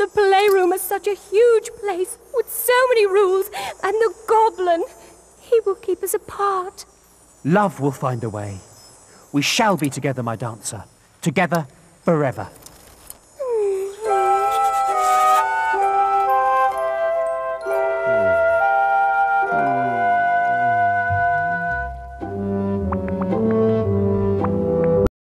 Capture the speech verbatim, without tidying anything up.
The playroom is such a huge place with so many rules, and the goblin, he will keep us apart. Love will find a way. We shall be together, my dancer. Together forever.